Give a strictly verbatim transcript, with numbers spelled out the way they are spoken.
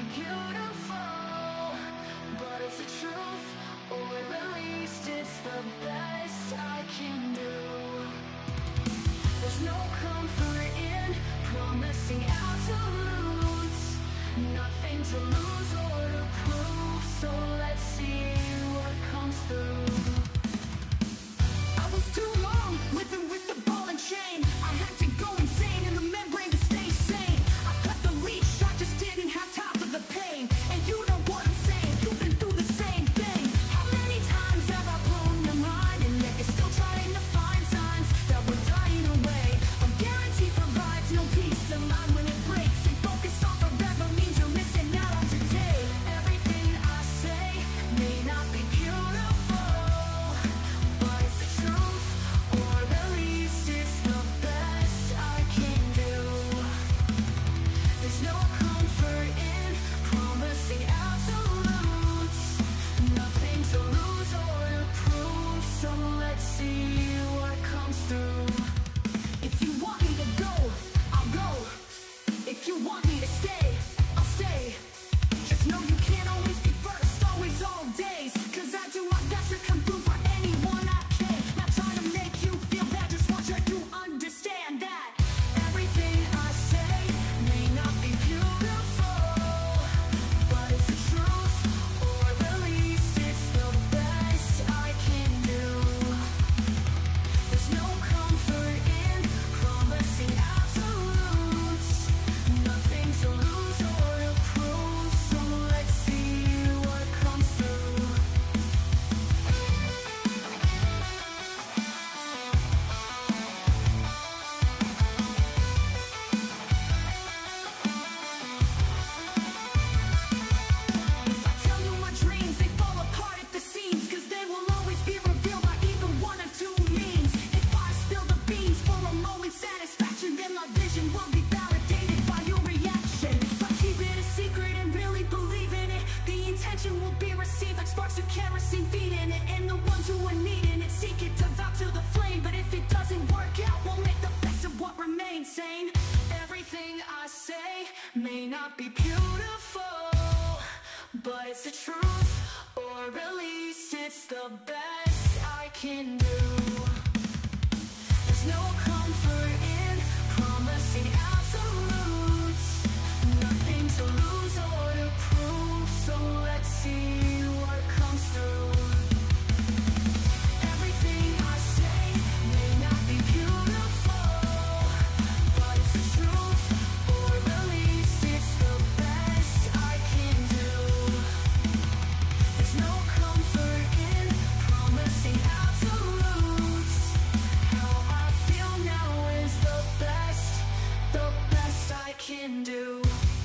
beautiful, but it's the truth, or at least it's the best I can do. There's no comfort in promising absolutes, nothing to lose or to prove, so let's see what comes through. I was too long living with the ball and chain. I had to go insane in the membrane to stay sane. I cut the leash, I just didn't have time for the pain. And you know what I'm saying, you've been through the same thing. How many times have I blown your mind, and yet you're still trying to find signs that we're dying away? A guarantee provides no peace of mind when it breaks, and focus on forever means you're missing out on today. Everything I say may not be beautiful, but it's the truth, or at least it's the best I can do. There's no comfort in promising absolutes, nothing to lose or to prove, so let's see what comes through. If you want me to go, I'll go. If you want me to stay, I'll stay. Just know you can't always be first, always all days, cause I do my best to come through for anyone I can. Not trying to make you feel bad, just want you to understand that everything I say may not be beautiful, but it's the truth, or at least it's the best I can do. There's no comfort in promising absolutes, nothing to lose or to prove, so let's see what comes through. If I tell you my dreams, they fall apart at the seams, cause they will always be revealed by either one of two means. If I spill the beans for a moment's satisfaction, then my vision will be validated by your reaction. If I keep it a secret and really believe in it, the intention will be received like sparks of kerosene feeding it, and the ones who are needing it seek it to vow to the flame. But if it doesn't work out, we'll make the best of what remains. Sane. Everything I say may not be beautiful, but it's the truth, or at least it's the best I can do. There's no comfort in promising absolutes, nothing to lose or to prove, so let's see what comes through. Everything I say may not be beautiful, but it's the truth, or at least it's the best I can do. There's no comfort in promising absolutes. How I feel now is the best, the best I can do.